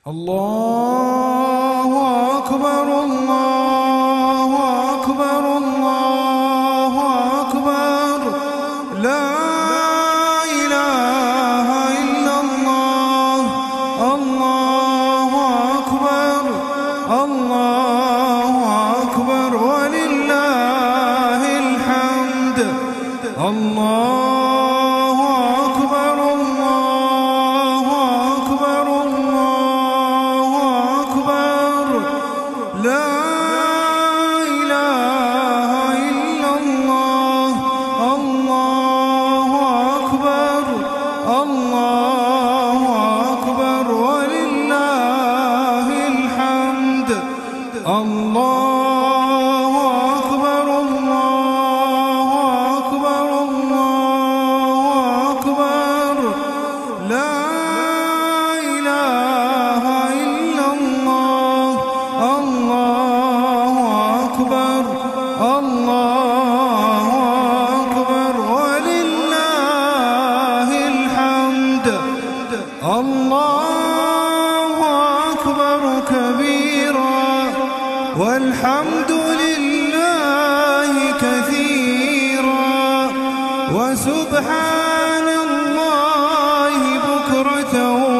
الله أكبر الله أكبر الله أكبر لا إله إلا الله الله أكبر الله أكبر ولله الحمد الله أكبر الله أكبر الله أكبر لا إله إلا الله الله أكبر الله أكبر ولله الحمد الله أكبر الله أكبر الله أكبر لا إله إلا الله الله أكبر الله أكبر ولله الحمد الله أكبر كبيرا والحمد لله كثيرا وسبحان الله بكرة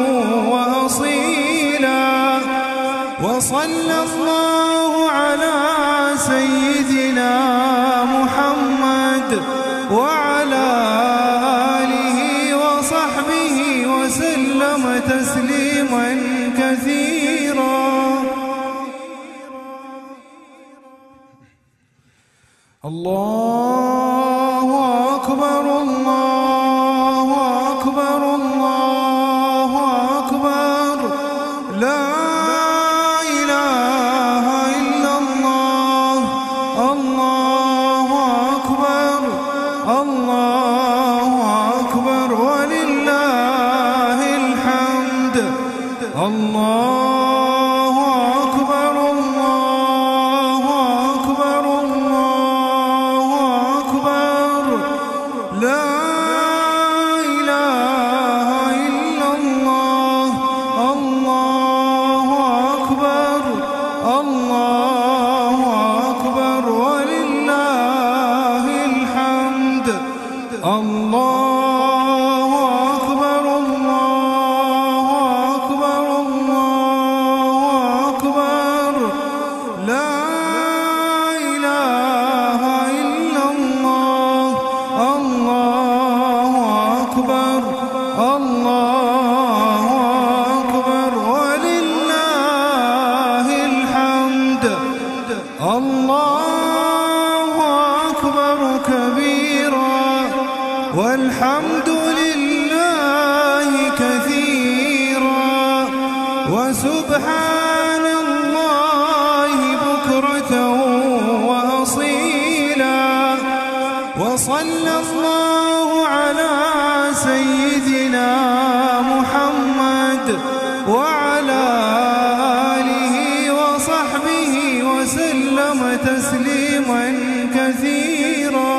وأصيلا وصلى الله على سيدنا محمد وعلى آله وصحبه وسلم تسليما كثيرا الله أكبر الله أكبر الله أكبر لا إله إلا الله الله أكبر الله أكبر ولله الحمد الله أكبر الله أكبر الله أكبر لا إله إلا الله الله أكبر الله أكبر ولله الحمد الله أكبر الله أكبر الله أكبر لا إله إلا الله الله أكبر الله أكبر ولله الحمد الله أكبر كبيرا والحمد لله كثيرا وسبحان الله بكرة وأصيلا وصلى الله على سيدنا محمد وعلى آله وصحبه وسلم تسليما كثيرا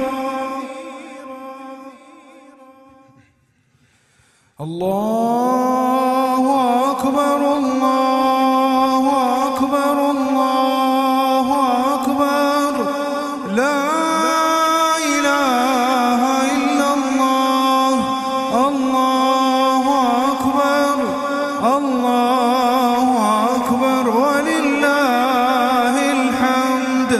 الله أكبر الله أكبر الله أكبر لا إله إلا الله الله أكبر الله أكبر ولله الحمد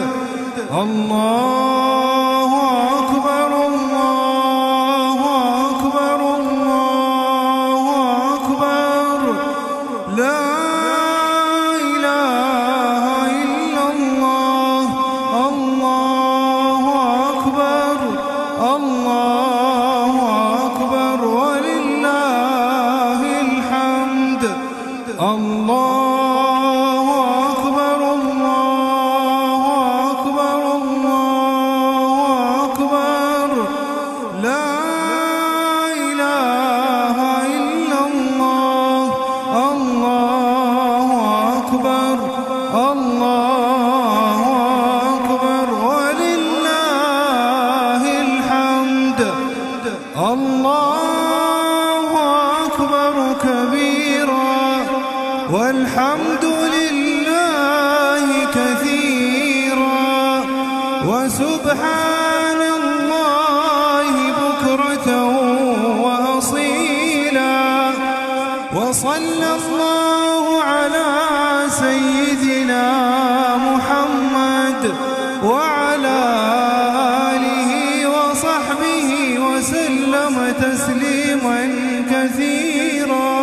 الله أكبر الله أكبر الله أكبر لا إله إلا الله الله أكبر الله أكبر ولله الحمد الله أكبر الله أكبر الله أكبر لا إله إلا الله الله أكبر الله أكبر ولله الحمد الله أكبر كبيرا والحمد لله كثيرا وسبحان الله بكرة وأصيلا. وصلى الله على سيدنا محمد وعلى آله وصحبه وسلم تسليما كثيرا.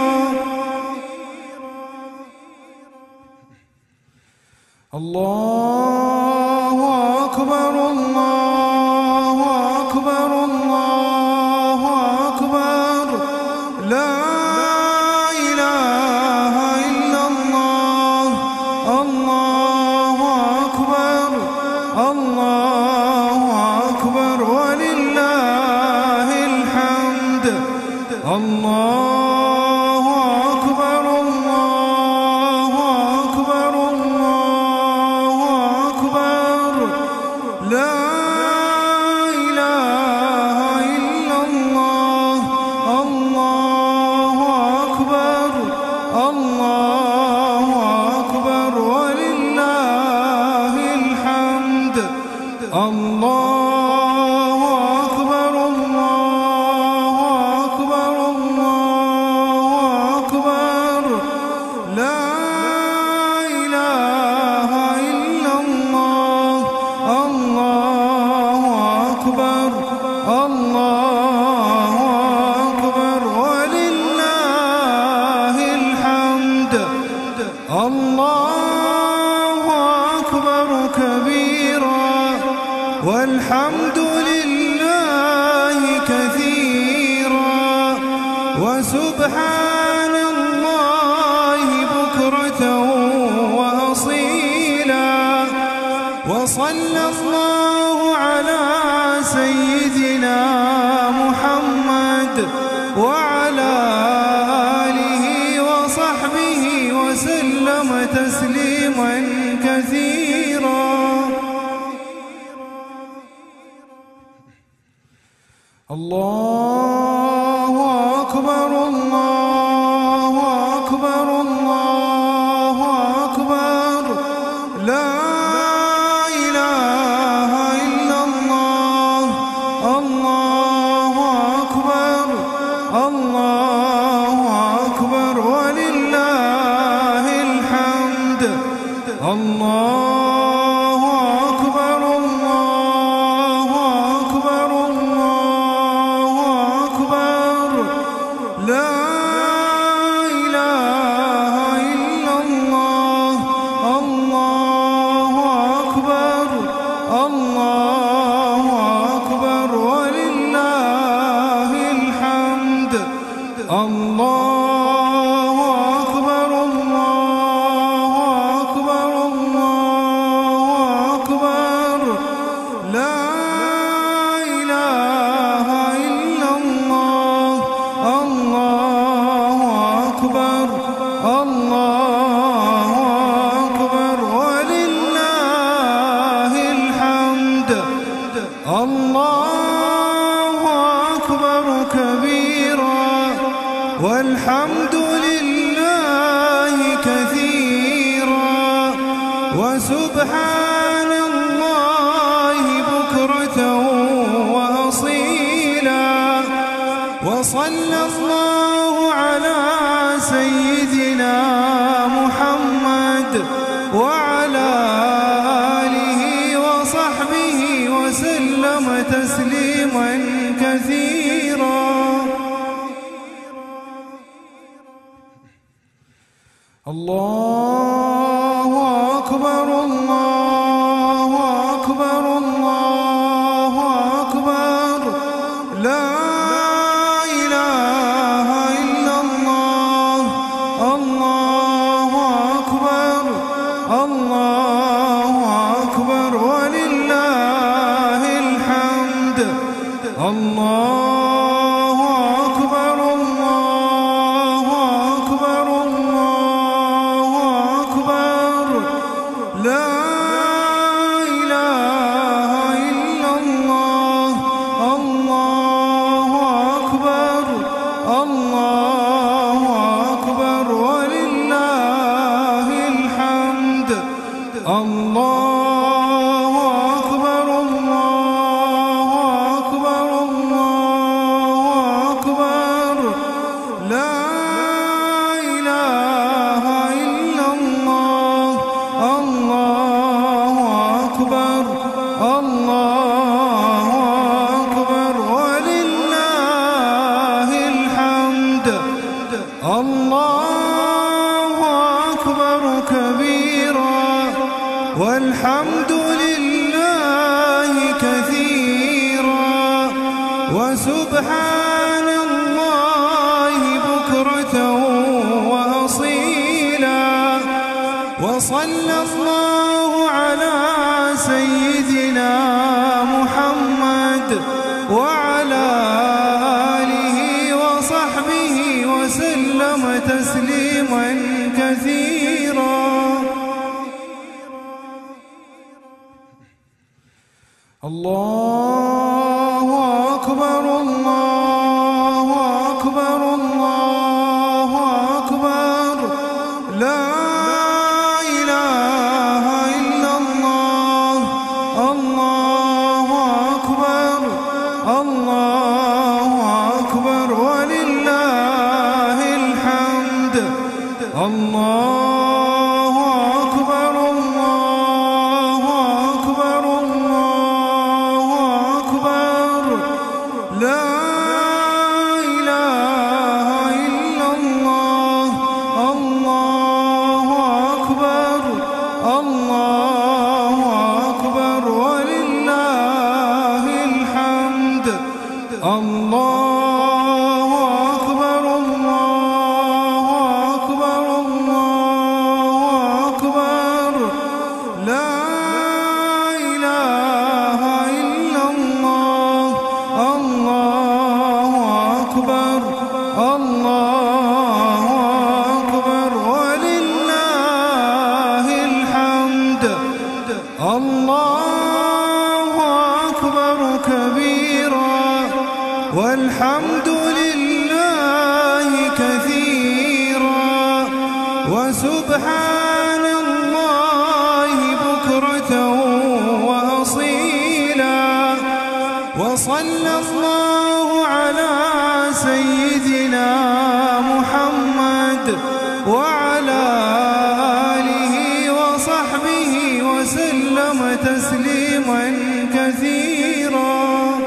الله أكبر الله أكبر الله أكبر لا إله إلا الله. الله أكبر الله أكبر ولله الحمد. الله أكبر الله أكبر الله أكبر لا إله إلا الله. الله أكبر الله أكبر ولله الحمد. الله أكبر الله أكبر الله أكبر لا إله إلا الله. الله أكبر الله أكبر ولله الحمد. الله أكبر كبيرا والحمد لله كثيرا وسبحان الله بكرة وأصيلا. وصلى الله على سيدنا محمد وعلى آله وصحبه وسلم تسليما كثيرا. الله أكبر الله أكبر الله أكبر لا إله إلا الله. الله أكبر الله أكبر ولله الحمد. الله أكبر الله أكبر الله أكبر لا إله إلا الله. الله أكبر الله أكبر ولله الحمد. الله أكبر الله أكبر الله أكبر لا إله إلا الله. الله أكبر الله أكبر ولله الحمد. الله أكبر كبيرا والحمد لله كثيرا وسبحان الله بكرة وأصيلا. وصلى الله على سيدنا محمد وعلى آله وصحبه وسلم تسليما كثيرا. الله أكبر الله أكبر الله أكبر لا إله إلا الله. الله أكبر الله أكبر ولله الحمد. الله أكبر الله أكبر الله أكبر لا الله أكبر كبيرا والحمد لله كثيرا وسبحان الله بكرة وأصيلا وصلى الله على سيدنا محمد وعلى آله وصحبه وسلم تسليما كثيرا. الله أكبر الله أكبر الله أكبر لا إله إلا الله. الله أكبر الله أكبر ولله الحمد. الله أكبر الله أكبر الله أكبر لا إله إلا الله. الله أكبر الله أكبر ولله الحمد. الله أكبر الله أكبر الله أكبر لا إله إلا الله. الله أكبر الله أكبر ولله الحمد. الله أكبر كبيرا والحمد لله كثيرا وسبحان الله بكرة وأصيلا وصلى الله على سيدنا محمد وعلى آله وصحبه وسلم تسليما كثيرا.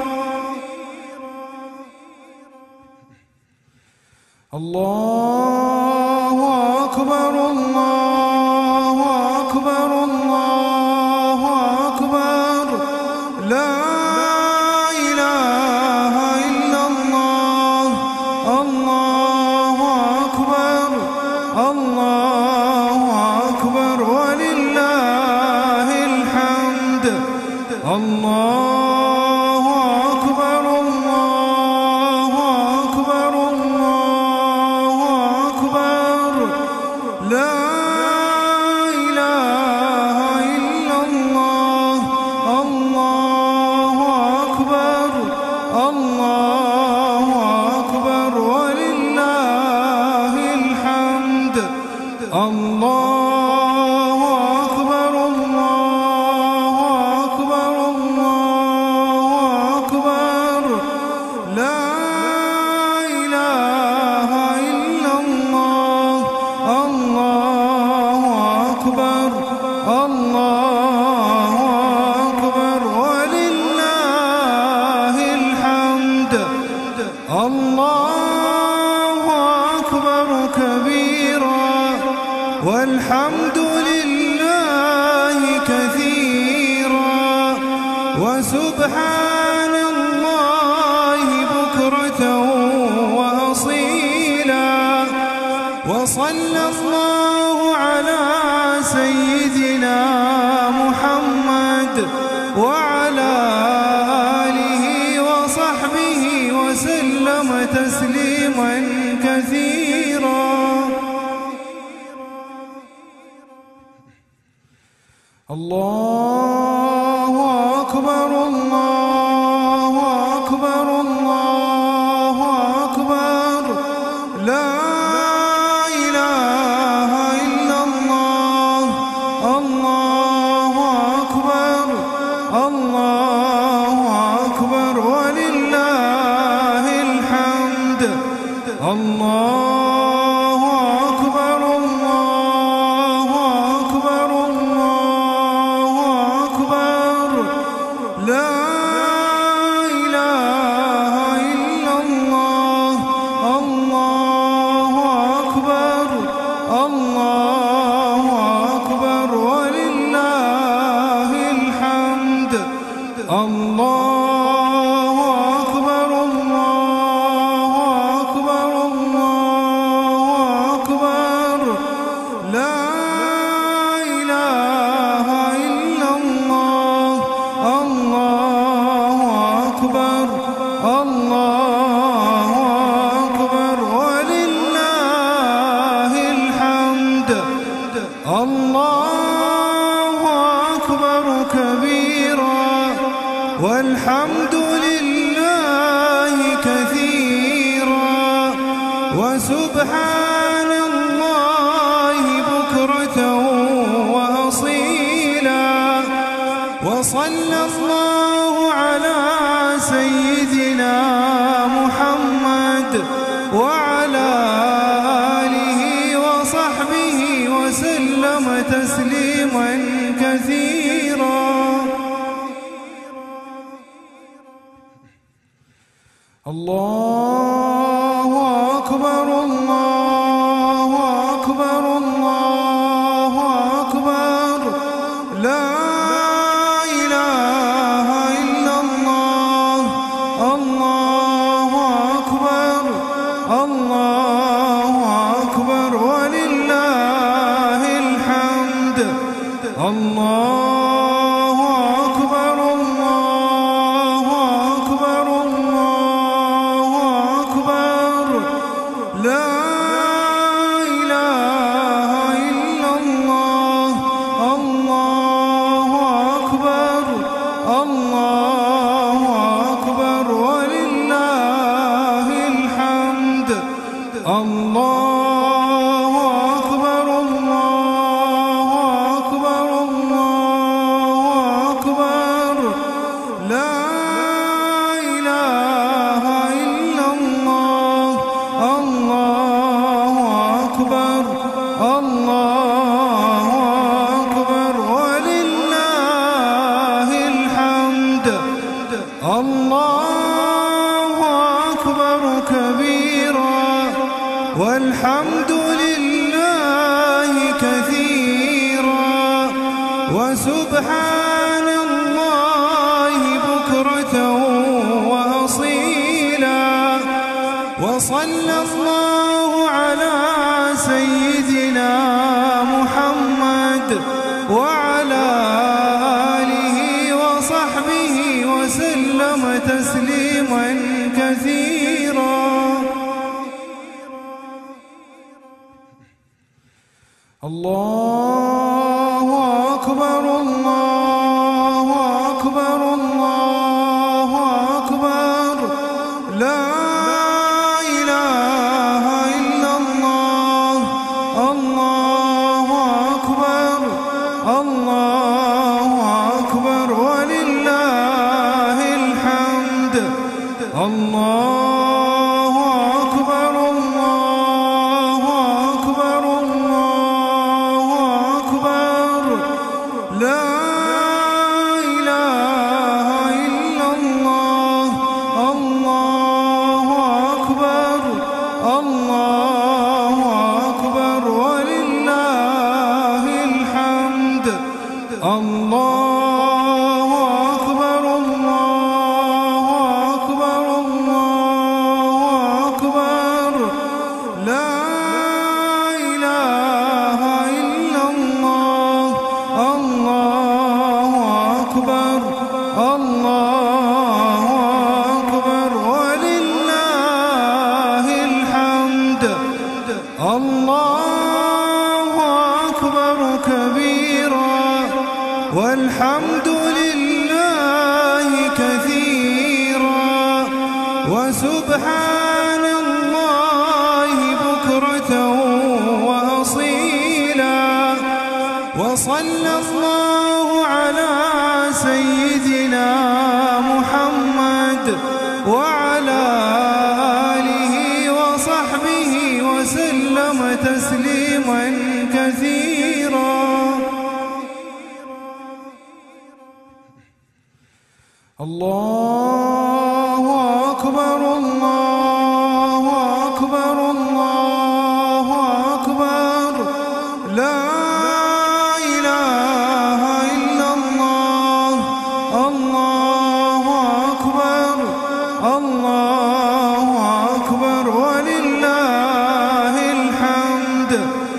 الله أكبر الله أكبر الله أكبر لا إله إلا الله. الله أكبر الله أكبر ولله الحمد. الله أكبر الله أكبر الله أكبر لا إله إلا الله. الله أكبر الله أكبر ولله الحمد. الله أكبر الله أكبر الله أكبر لا إله إلا الله. الله أكبر الله أكبر ولله الحمد. الله أكبر كبيرا والحمد لله كثيرا وسبحان الله بكرة وأصيلا وصلى الله على سيدنا محمد وعلى آله وصحبه وسلم تسليما كثيرا. الله أكبر الله أكبر الله أكبر لا إله إلا الله. الله أكبر الله أكبر ولله الحمد. الله أكبر الله أكبر الله الله أكبر كبيرا والحمد لله كثيرا وسبحان الله بكرة وأصيلا وصلى الله على سيدنا محمد وعلى آله وصحبه وسلم تسليما كثيرا. الله أكبر الله أكبر الله أكبر لا إله إلا الله. الله أكبر الله أكبر ولله الحمد. الله أكبر الله أكبر الله أكبر لا إله إلا الله. الله أكبر الله أكبر ولله الحمد. الله أكبر الله أكبر الله أكبر لا إله إلا الله. الله أكبر الله أكبر ولله الحمد. الله أكبر كبيرا والحمد لله كثيرا وسبحان الله بكرة وأصيلا وصلى الله على سيدنا محمد وعلى آله وصحبه وسلم تسليما كثيرا. الله أكبر الله أكبر الله أكبر لا إله إلا الله. الله أكبر الله أكبر ولله الحمد. الله أكبر الله أكبر الله أكبر لا إله إلا الله. الله أكبر الله أكبر ولله الحمد. الله أكبر الله أكبر الله أكبر لا إله إلا الله. الله أكبر الله أكبر ولله الحمد. الله أكبر كبيرا والحمد لله كثيرا وسبحان الله بكرة وأصيلا وصلى الله على سيدنا محمد وعلى آله وصحبه وسلم تسليما كثيرا. الله أكبر الله أكبر الله أكبر لا إله إلا الله. الله أكبر الله أكبر ولله الحمد.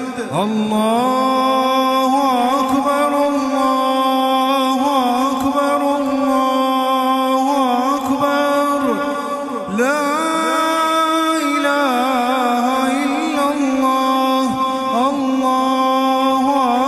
الله أكبر الله أكبر الله أكبر لا إله إلا الله. الله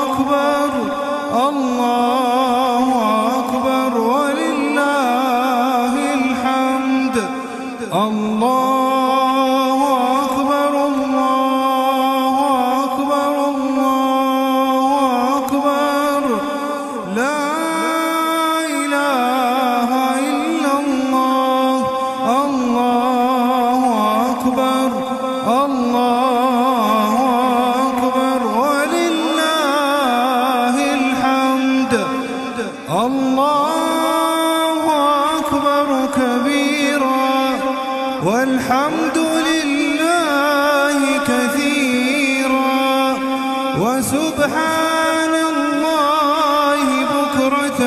وسبحان الله بكرة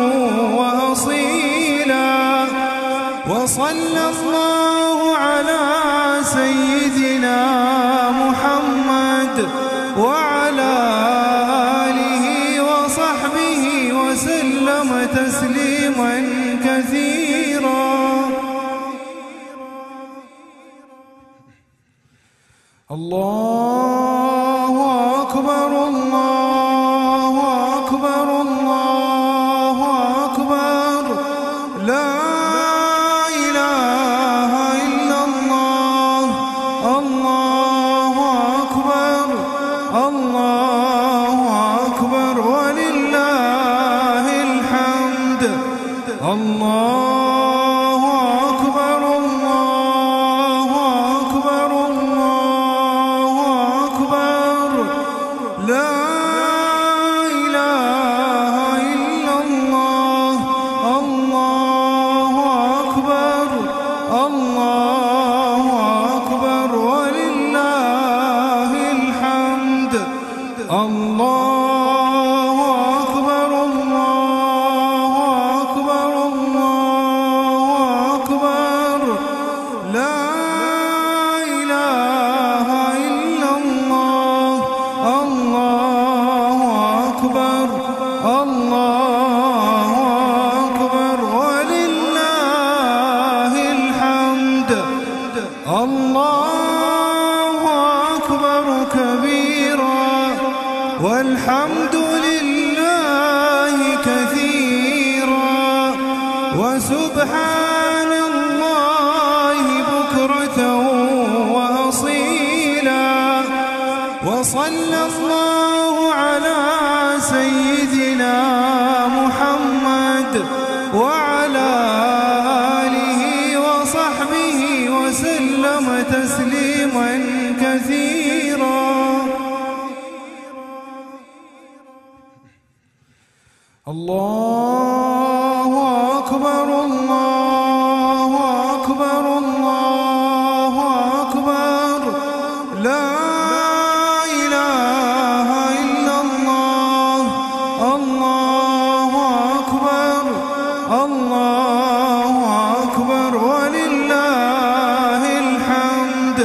وأصيلا. وصلى الله على سيدنا محمد وعلى آله وصحبه وسلم تسليما كثيرا. الله أكبر الله أكبر الله أكبر لا إله إلا الله. الله أكبر الله أكبر ولله الحمد. الله أكبر الله أكبر الله أكبر لا إله إلا الله. الله أكبر الله أكبر ولله الحمد. الله أكبر الله أكبر الله أكبر لا إله إلا الله. الله أكبر الله أكبر ولله الحمد. الله أكبر كبيرا والحمد لله كثيرا وسبحان الله بكرة وأصيلا. وصلى الله على سيدنا محمد وعلى آله وصحبه وسلم تسليما كثيرا. الله أكبر الله أكبر الله أكبر لا إله إلا الله. الله أكبر الله أكبر ولله الحمد.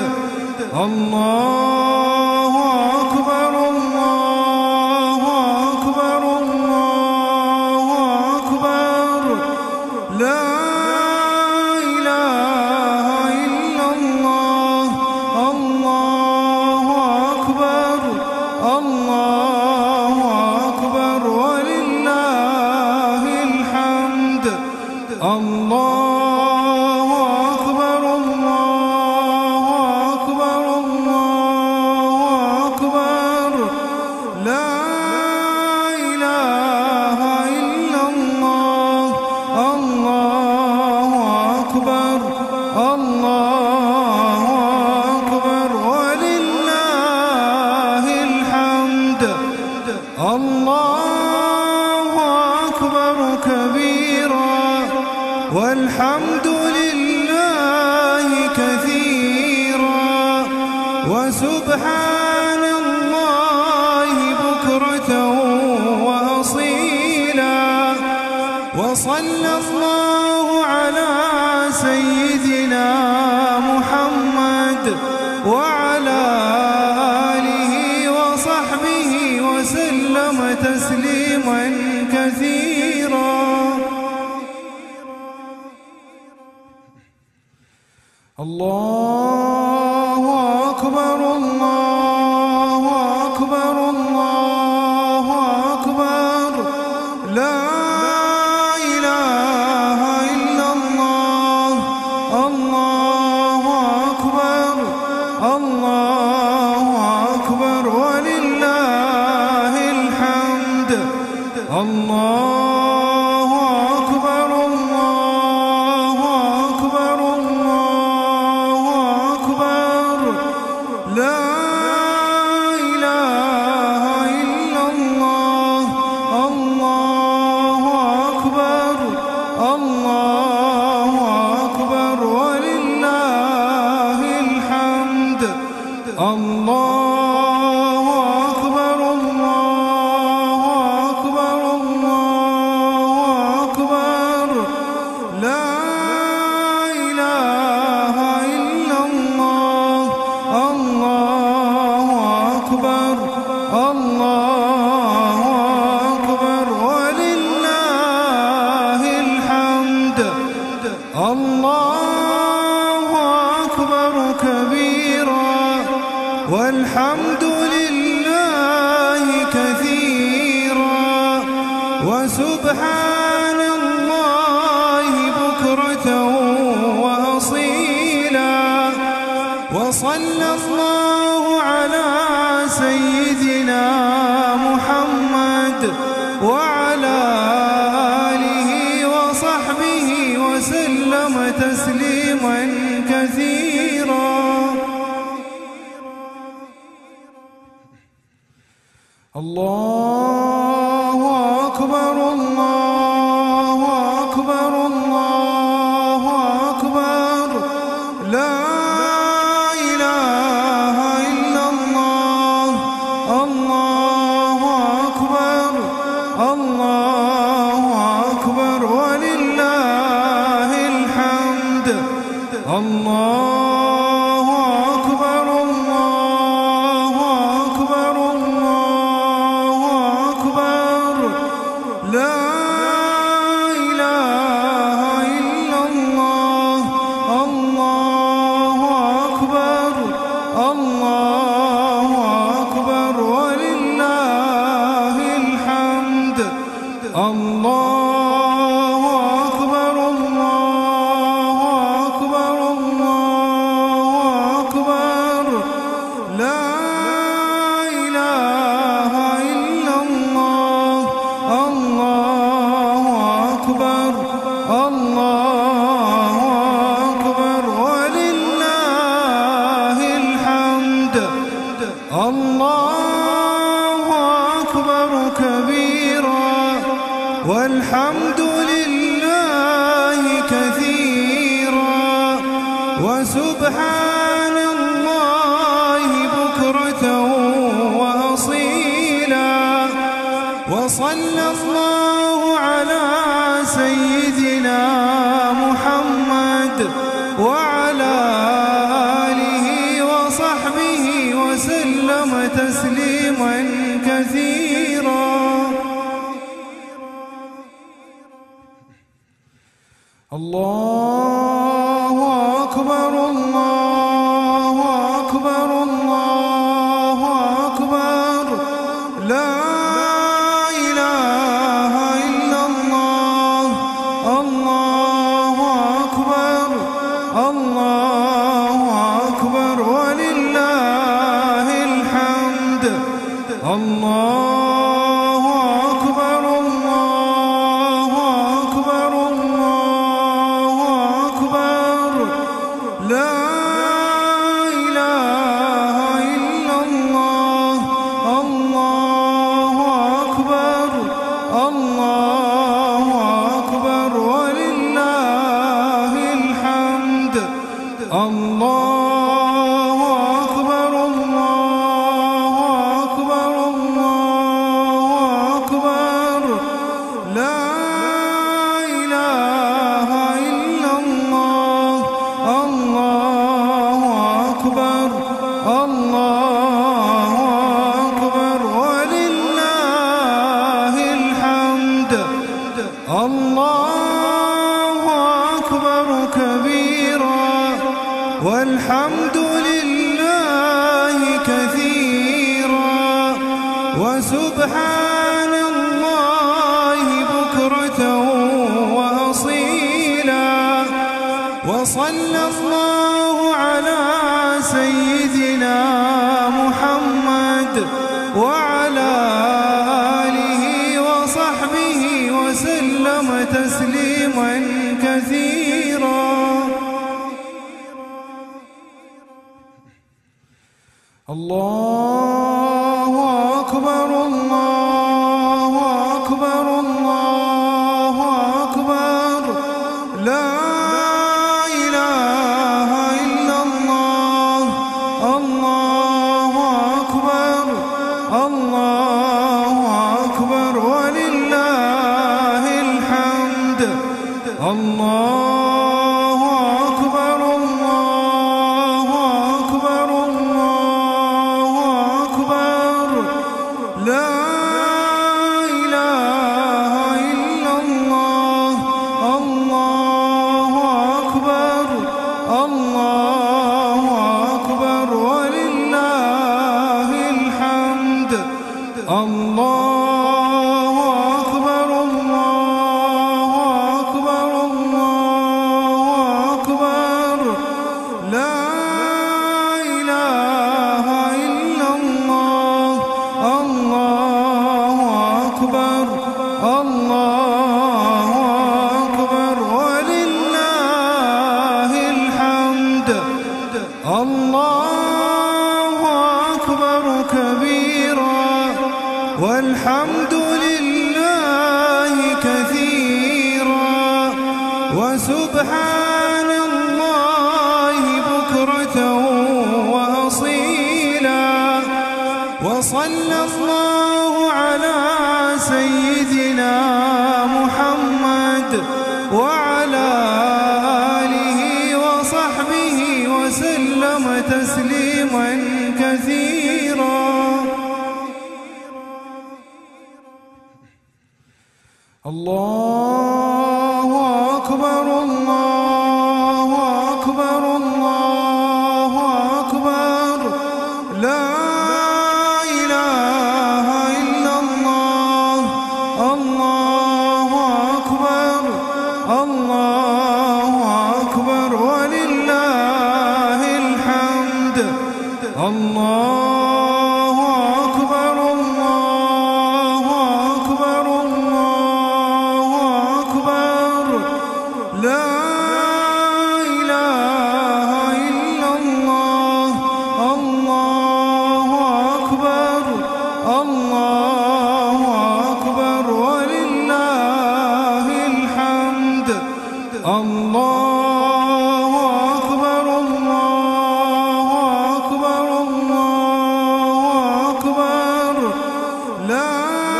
الله أكبر الله أكبر الله أكبر لا إله إلا الله. الله أكبر الله أكبر ولله الحمد. الله أكبر الله أكبر الله أكبر لا إله إلا الله. الله أكبر الله أكبر ولله الحمد. الله أكبر كبيرا والحمد لله كثيرا وسبحان الله بكرة وأصيلا. وصلى الله على سيدنا محمد وعلى آله وصحبه وسلم تسليما كثيرا. الله أكبر الله أكبر الله أكبر لا إله إلا الله. الله أكبر الله أكبر ولله الحمد. الله أكبر الله أكبر الله أكبر لا إله إلا الله. الله أكبر الله أكبر ولله الحمد. الله أكبر أكبر الله أكبر ولله الحمد. الله أكبر كبيرا والحمد لله كثيرا وسبحان الله بكرة وأصيلا. وصلى الله على سيدنا محمد وعلى آله وصحبه وسلم تسليما كثيرا. الله أكبر الله أكبر الله أكبر لا إله إلا الله. الله أكبر الله أكبر ولله الحمد. الله أكبر الله أكبر الله أكبر لا إله إلا الله. الله أكبر الله أكبر ولله الحمد. الله أكبر الله أكبر الله أكبر لا إله إلا الله. الله أكبر الله أكبر ولله الحمد. الله أكبر كبيرا والحمد لله كثيرا وسبحان الله بكرة وأصيلا. وصلى الله على سيدنا محمد وعلى آله وصحبه وسلم تسليما كثيرا. الله أكبر الله أكبر الله أكبر لا إله إلا الله. الله أكبر الله أكبر ولله الحمد. الله أكبر الله أكبر الله أكبر لا إله إلا الله. الله أكبر الله أكبر ولله الحمد. الله أكبر الله أكبر الله أكبر لا إله إلا الله. الله أكبر الله أكبر ولله الحمد. الله أكبر كبيرا والحمد لله كثيرا وسبحان الله بكرة وأصيلا. وصلى الله على سيدنا محمد وعلى آله وصحبه وسلم تسليما كثيرا. الله أكبر الله أكبر الله أكبر لا إله إلا الله. الله أكبر الله أكبر ولله الحمد. الله أكبر الله أكبر الله أكبر الله أكبر الله أكبر الله أكبر لا إله إلا الله الله أكبر الله أكبر ولله الحمد الله أكبر كبيرا والحمد لله كثيرا وسبحان الله بكرة وأصيلا وصلى الله على سيدنا محمد وعلى آله وصحبه وسلم تسليما كثيرا الله أكبر الله أكبر الله أكبر لا إله إلا الله الله أكبر الله أكبر ولله الحمد الله أكبر الله أكبر الله أكبر لا إله إلا الله الله أكبر الله أكبر ولله الحمد الله أكبر الله أكبر الله أكبر لا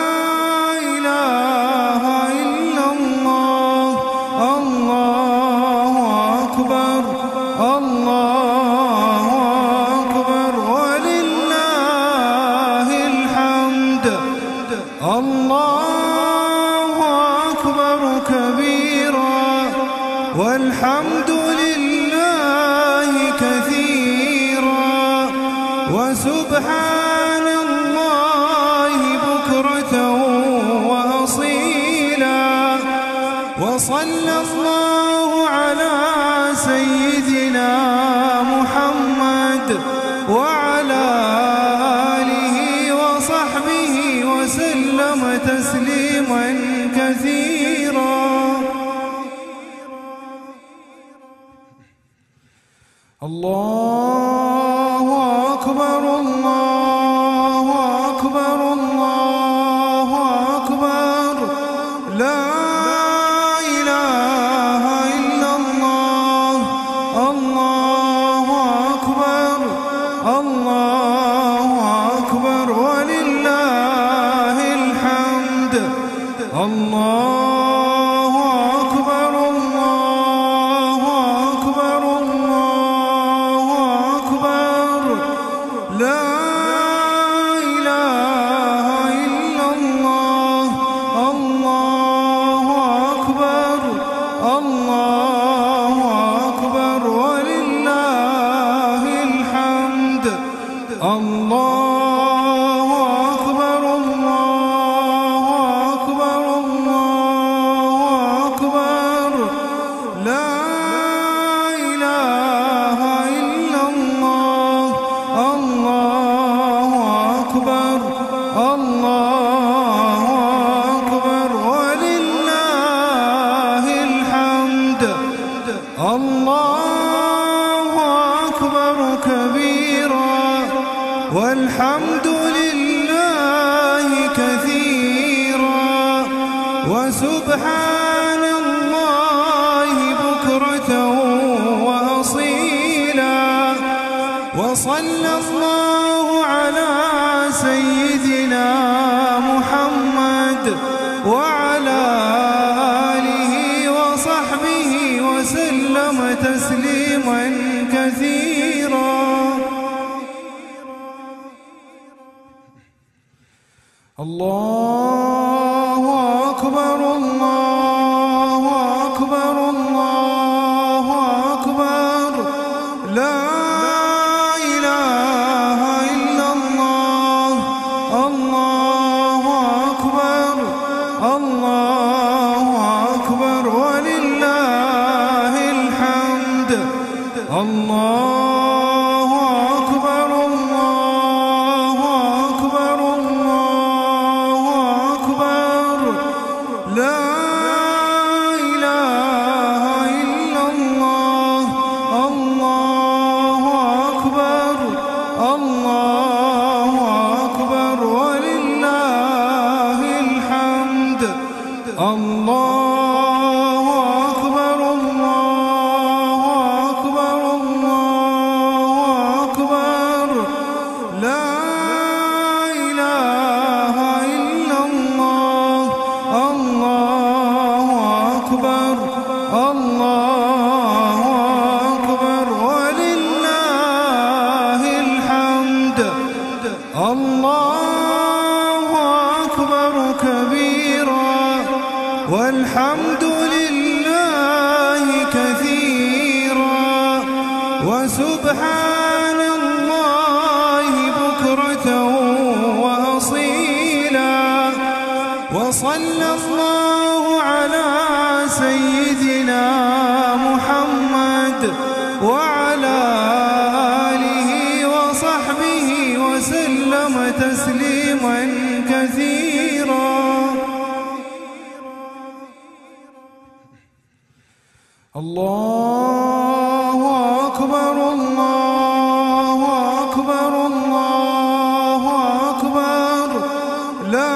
إله إلا الله الله أكبر الله أكبر ولله الحمد الله أكبر كبيرا والحمد لله كثيرا وسبحان الله بكرة وأصيلا وصلى الله على سيدنا محمد وعلى آله وصحبه وسلم تسليما كثيرا الله أكبر الله أكبر الله أكبر لا إله إلا الله الله أكبر الله أكبر ولله الحمد الله أكبر الله أكبر الله أكبر لا إله إلا الله الله أكبر الله أكبر ولله الحمد الله أكبر الله أكبر الله أكبر لا إله إلا الله الله أكبر الله أكبر ولله الحمد الله أكبر كبيرا والحمد لله كثيرا وسبحان الله بكرة وأصيلا وصلى الله على سيدنا محمد وعلى آله وصحبه وسلم تسليما كثيرا الله أكبر الله أكبر الله أكبر لا إله إلا الله الله الله أكبر كبيرا والحمد لله كثيرا وسبحان الله بكرة وأصيلا وصلى الله على سيدنا محمد وعلى آله وصحبه وسلم تسليما كثيرا. الله أكبر الله أكبر الله أكبر لا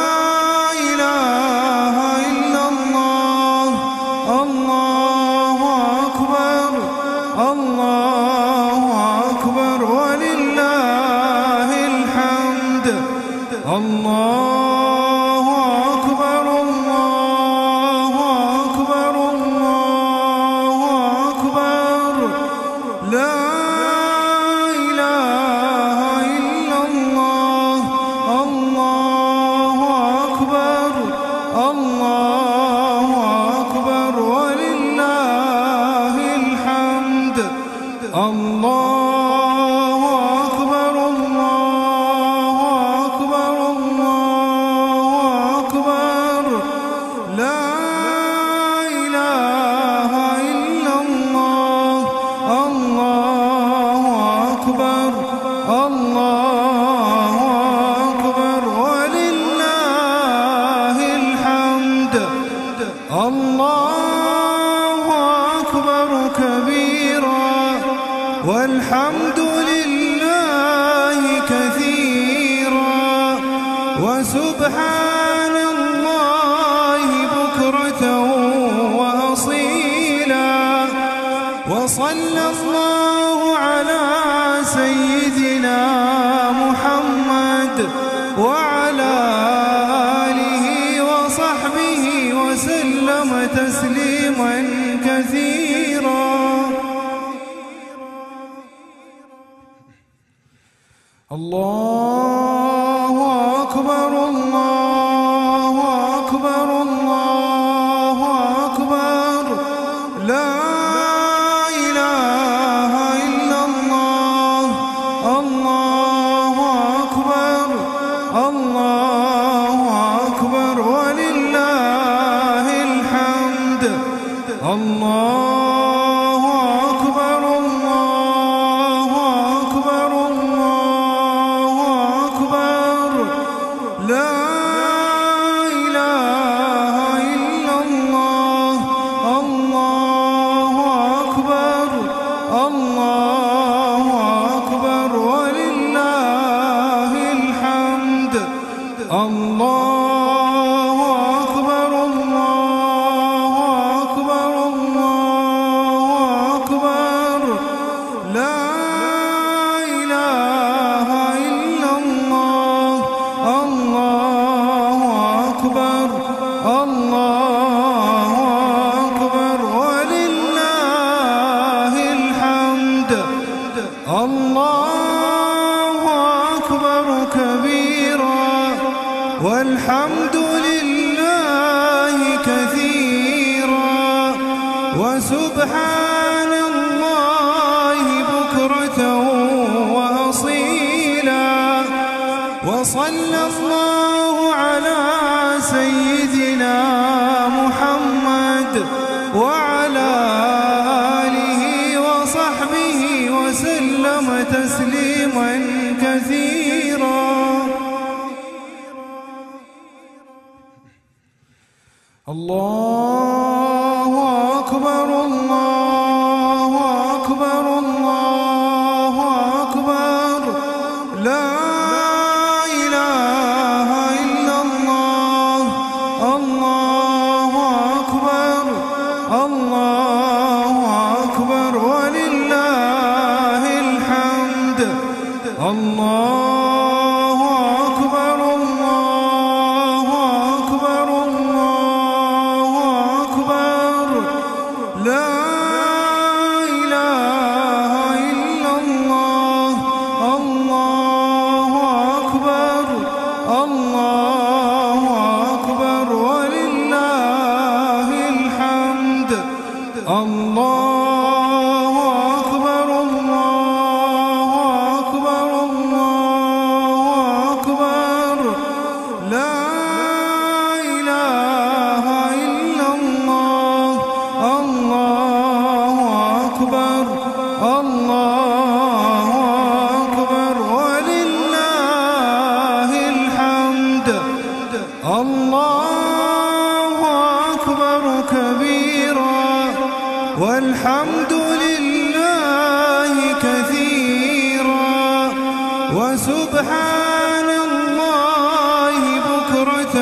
إله إلا الله. الله أكبر الله أكبر ولله الحمد. الله أكبر الله أكبر الله أكبر لا إله إلا الله. الله أكبر الله أكبر ولله الحمد. الله أكبر الله أكبر الله أكبر لا إله إلا الله. الله أكبر الله أكبر ولله الحمد. الله أكبر كبيرا والحمد لله كثيرا وسبحان الله بكرة وأصيلا وصلى الله على سيدنا محمد وعلى آله وصحبه وسلم تسليما كثيرا. الله أكبر الله أكبر الله أكبر لا إله إلا الله. الله أكبر الله أكبر ولله الحمد. الله أكبر الله أكبر الله أكبر لا إله إلا الله. الله أكبر الله أكبر ولله الحمد. الله أكبر الله أكبر الله أكبر لا إله إلا الله. الله أكبر الله أكبر ولله الحمد. الله أكبر كبيرا والحمد لله كثيرا وسبحان الله بكرة وأصيلا وصلى الله على سيدنا محمد وعلى آله وصحبه وسلم تسليما كثيرا. الله أكبر الله أكبر الله أكبر لا إله إلا الله. الله أكبر الله أكبر ولله الحمد. الله أكبر الله أكبر الله الله أكبر كبيرا والحمد لله كثيرا وسبحان الله بكرة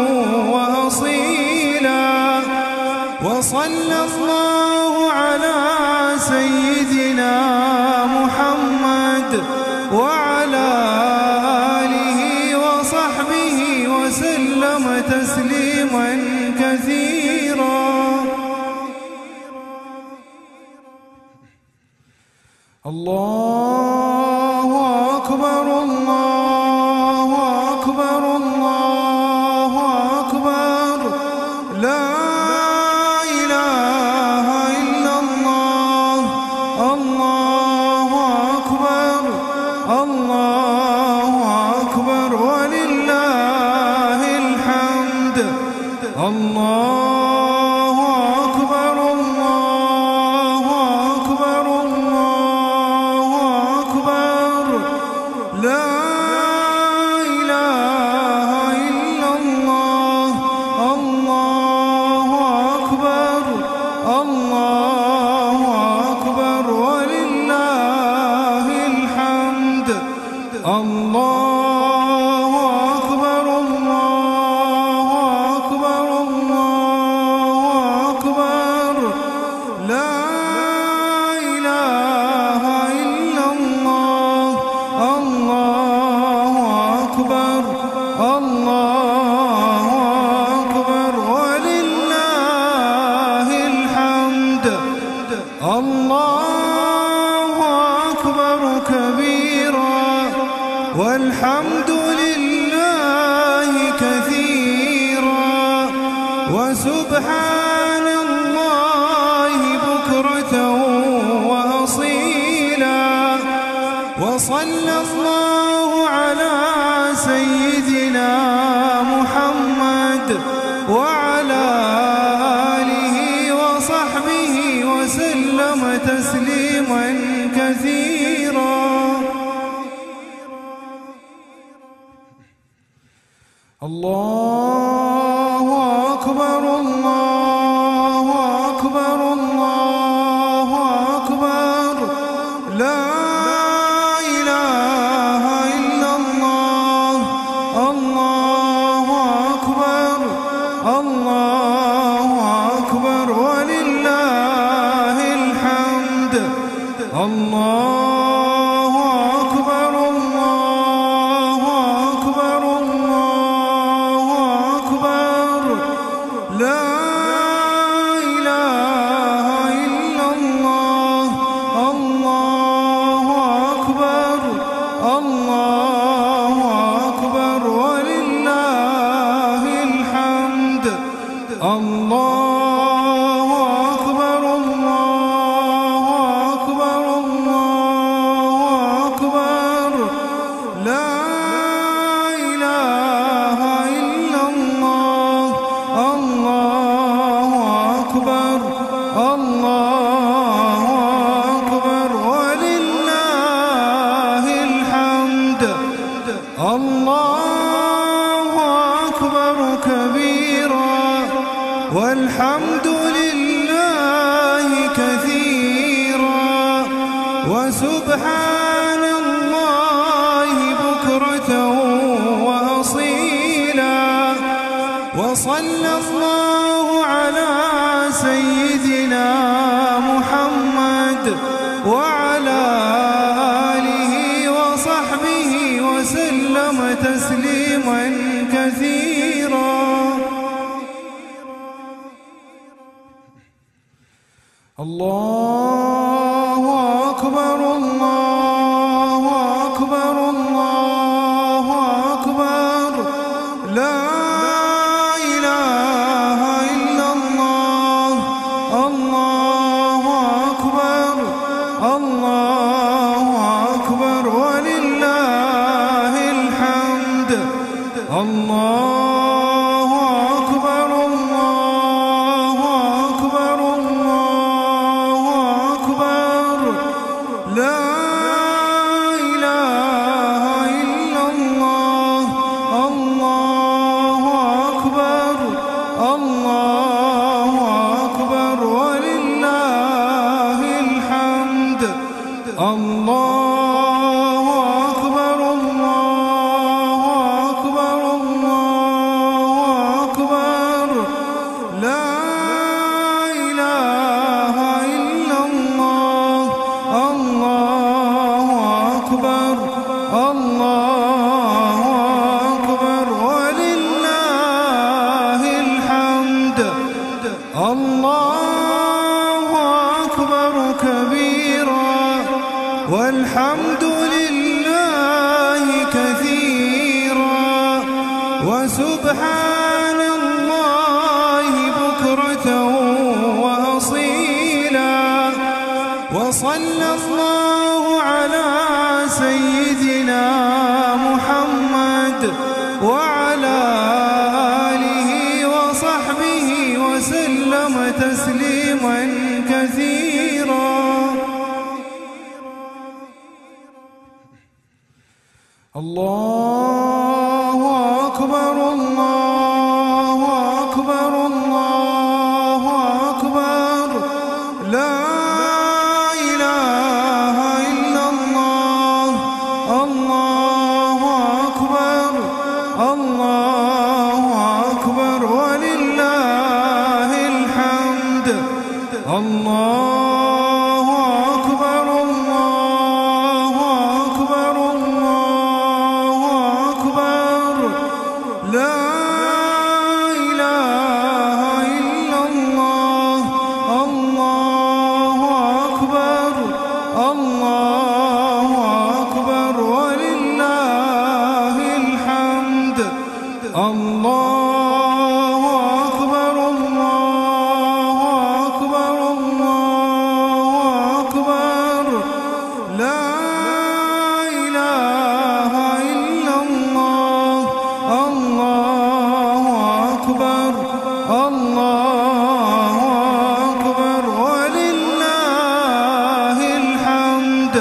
وأصيلا وصلى الله على سيدنا محمد وعلى آله وصحبه وسلم تسليما كثيرا. الله أكبر الله أكبر الله أكبر لا إله إلا الله. الله أكبر الله أكبر ولله الحمد. الله أكبر الله أكبر الله أكبر لا إله إلا الله. الله أكبر الله أكبر ولله الحمد. الله أكبر الله أكبر الله أكبر لا إله إلا الله. الله أكبر الله أكبر ولله الحمد. الله أكبر كبيرا والحمد لله كثيرا وسبحان الله بكرة وأصيلا وصلى الله على سيدنا محمد وعلى آله وصحبه وسلم تسليما كثيرا. الله أكبر الله أكبر الله أكبر لا إله إلا الله. الله أكبر الله أكبر ولله الحمد. الله أكبر الله أكبر الله أكبر لا إله إلا الله. الله أكبر الله أكبر ولله الحمد. الله أكبر الله أكبر الله أكبر لا إله إلا الله. الله أكبر الله أكبر ولله الحمد. الله أكبر كبيرا والحمد لله كثيرا وسبحان الله بكرة وأصيلا وصلى الله على سيدنا محمد وعلى آله وصحبه وسلم تسليما كثيرا. الله أكبر الله أكبر الله أكبر لا إله إلا الله. الله أكبر الله أكبر ولله الحمد. الله أكبر الله أكبر الله أكبر لا إله إلا الله. الله وسبحان الله بكرة وأصيلا. وصلى الله على سيدنا محمد وعلى آله وصحبه وسلم تسليما كثيرا. الله أكبر الله أكبر الله أكبر لا إله إلا الله. الله أكبر الله أكبر ولله الحمد. الله أكبر الله أكبر الله أكبر لا إله إلا الله. الله أكبر الله أكبر ولله الحمد. الله أكبر الله أكبر الله أكبر لا إله إلا الله. الله أكبر الله أكبر ولله الحمد.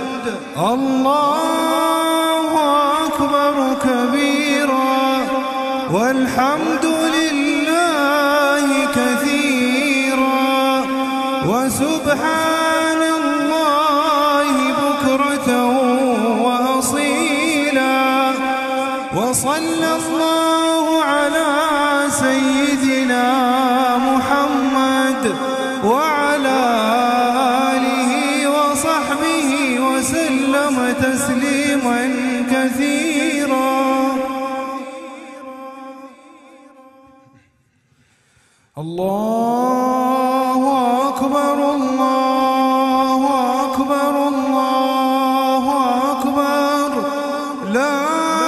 الله أكبر كبيرا والحمد لله كثيرا وسبحان الله بكرة وأصيلا. وصلى الله على سيدنا محمد وعلى آله وصحبه وسلم تسليما كثيرا. الله أكبر الله أكبر الله أكبر لا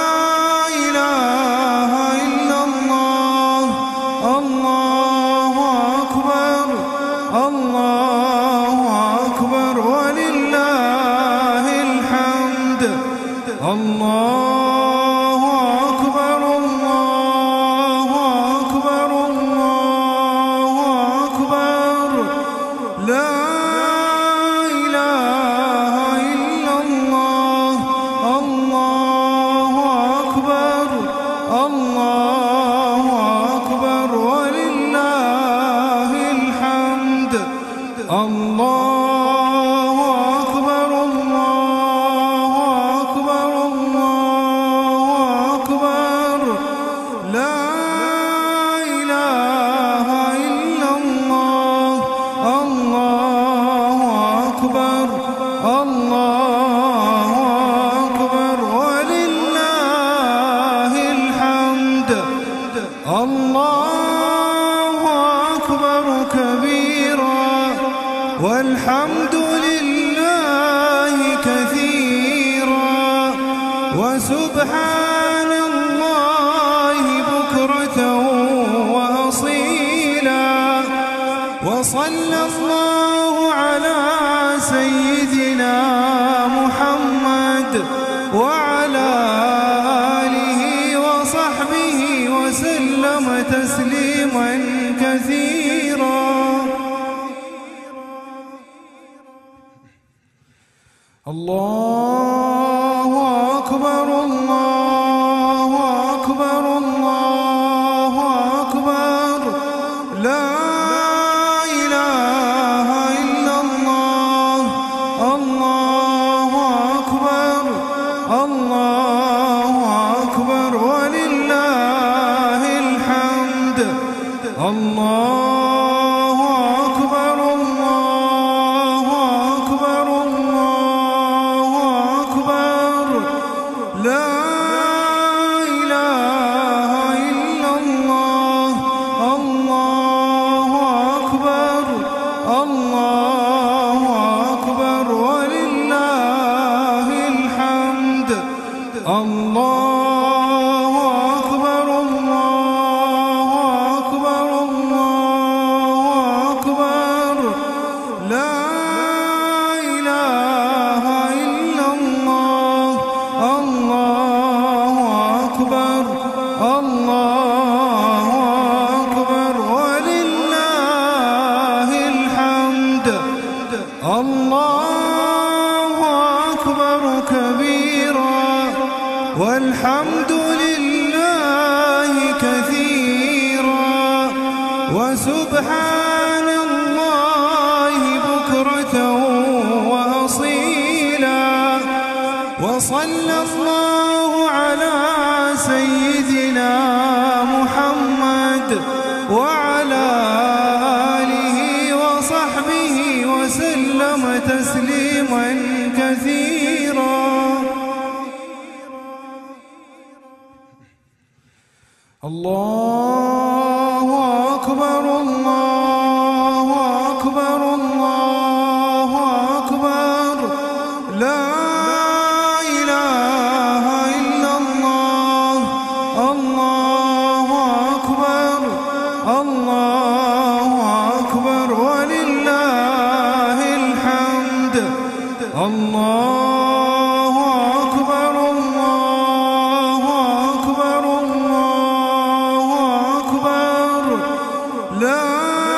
إله إلا الله. الله أكبر الله أكبر ولله الحمد. الله أكبر الله أكبر الله أكبر لا إله إلا الله. الله أكبر الله أكبر ولله الحمد. الله أكبر الله أكبر الله أكبر لا إله إلا الله. الله أكبر الله أكبر ولله الحمد. الله أكبر كبيرا والحمد لله كثيرا وسبحان الله بكرة وأصيلا. وصلى الله على سيدنا محمد وعلى آله وصحبه وسلم تسليما كثيرا. الله أكبر الله أكبر الله أكبر لا إله إلا الله. الله أكبر الله أكبر ولله الحمد. الله أكبر الله أكبر الله أكبر لا إله إلا الله. الله أكبر الله أكبر ولله الحمد. الله أكبر وسبحان الله بكرة وأصيلا. وصلى الله على سيدنا محمد وعلى آله وصحبه وسلم تسليما كثيرا. الله أكبر الله أكبر الله أكبر لا إله إلا الله. الله أكبر الله أكبر ولله الحمد. الله أكبر الله أكبر الله أكبر لا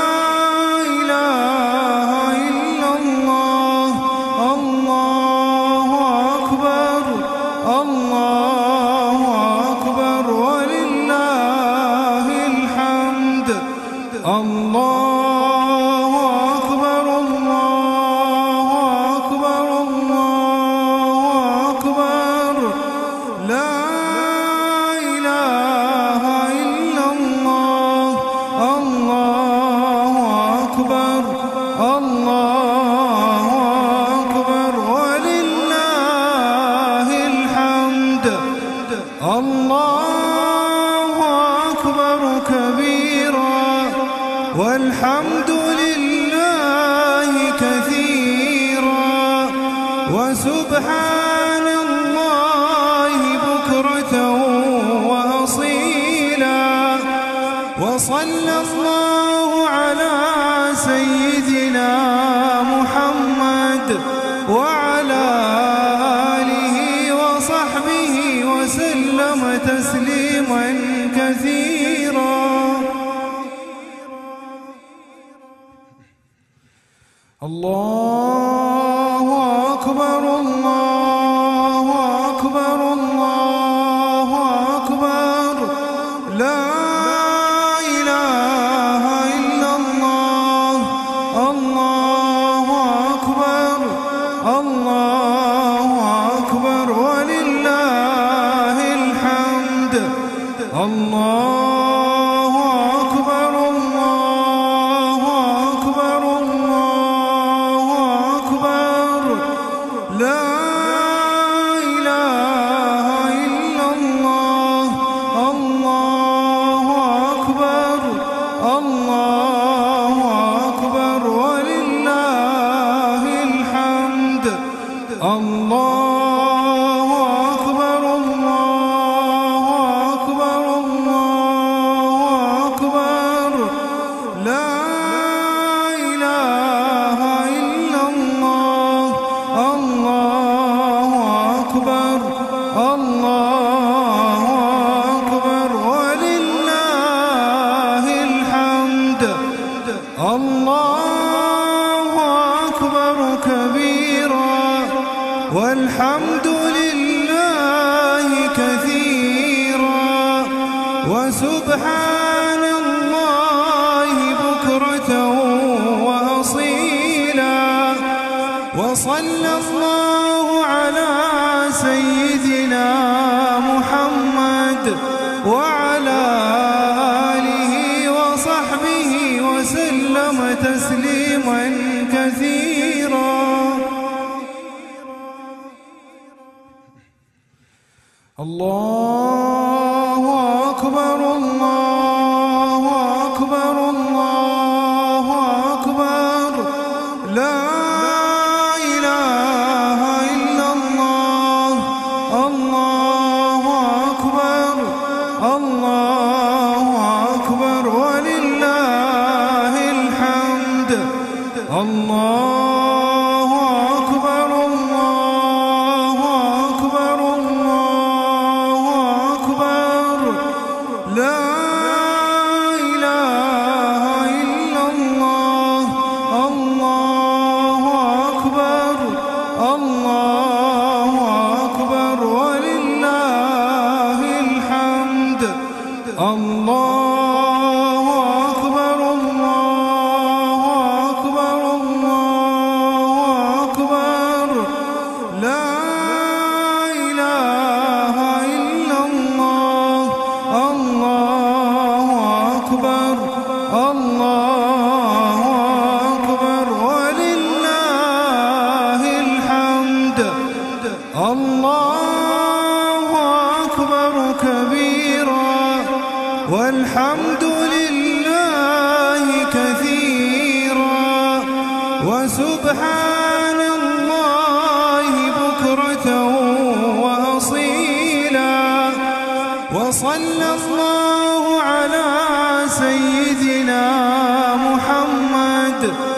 إله إلا الله. الله أكبر الله أكبر ولله الحمد. الله أكبر الله أكبر الله أكبر لا إله إلا الله. الله أكبر الله أكبر ولله الحمد. الله أكبر كبيرا والحمد لله كثيرا وسبحان الله بكرة وأصيلا. وصلى الله على سيدنا محمد وعلى آله وصحبه وسلم تسليما كثيرا. الله أكبر الله أكبر الله أكبر لا إله إلا الله. الله أكبر الله أكبر ولله الحمد. الله أكبر الله أكبر الله أكبر لا إله إلا الله. الله أكبر الله أكبر ولله الحمد. الله أكبر الله أكبر الله أكبر لا إله إلا الله. الله أكبر الله أكبر ولله الحمد. الله أكبر كبيرا والحمد لله كثيرا وسبحان الله بكرة وأصيلا. وصلى الله على سيدنا محمد وعلى آله وصحبه وسلم تسليما كثيرا. الله أكبر الله أكبر الله أكبر لا إله إلا الله. الله أكبر الله أكبر ولله الحمد. الله أكبر الله أكبر الله أكبر لا إله إلا الله. الله أكبر الله أكبر ولله الحمد. الله أكبر الله والحمد لله كثيرا وسبحان الله بكرة وأصيلا وصلى الله على سيدنا محمد